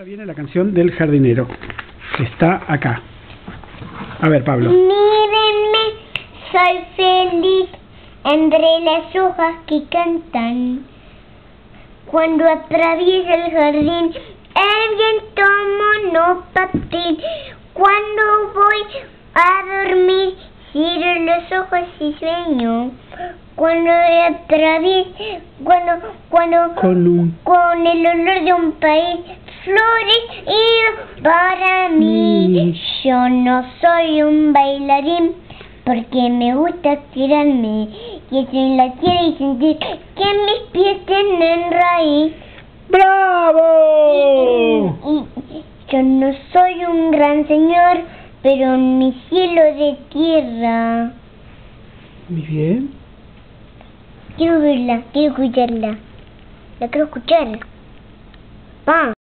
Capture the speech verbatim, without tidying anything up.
Ahora viene la canción del jardinero, que está acá. A ver, Pablo. Mírenme, soy feliz entre las hojas que cantan. Cuando atraviesa el jardín, el viento monopatí. Cuando voy a dormir, cierro los ojos y sueño. Cuando atraviesa, cuando, cuando, Con un... con el olor de un país, flores y para mí. Yo no soy un bailarín porque me gusta tirarme y en la tierra y sentir que mis pies tienen raíz. ¡Bravo! Y, y, yo no soy un gran señor, pero mi cielo de tierra. Muy bien. Quiero verla, quiero escucharla. La quiero escuchar. Pa.